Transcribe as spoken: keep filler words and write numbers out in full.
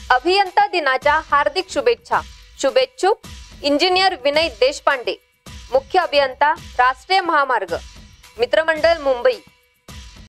अभियंता दिनाच्या हार्दिक शुभेच्छा। शुभेच्छुक इंजिनियर विनय देशपांडे, मुख्य अभियंता राष्ट्रीय महामार्ग, मित्रमंडळ मुंबई।